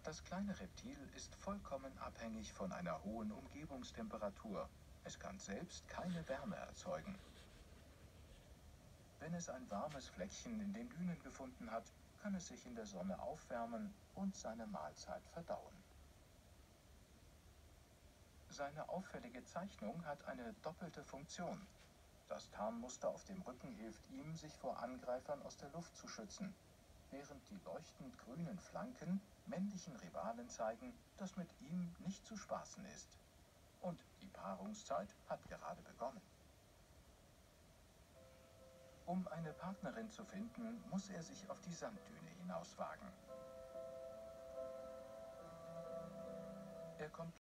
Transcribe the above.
Das kleine Reptil ist vollkommen abhängig von einer hohen Umgebungstemperatur. Es kann selbst keine Wärme erzeugen. Wenn es ein warmes Fleckchen in den Dünen gefunden hat, kann es sich in der Sonne aufwärmen und seine Mahlzeit verdauen. Seine auffällige Zeichnung hat eine doppelte Funktion. Das Tarnmuster auf dem Rücken hilft ihm, sich vor Angreifern aus der Luft zu schützen, während die leuchtend grünen Flanken männlichen Rivalen zeigen, dass mit ihm nicht zu spaßen ist. Und die Paarungszeit hat gerade begonnen. Um eine Partnerin zu finden, muss er sich auf die Sanddüne hinauswagen. Er kommt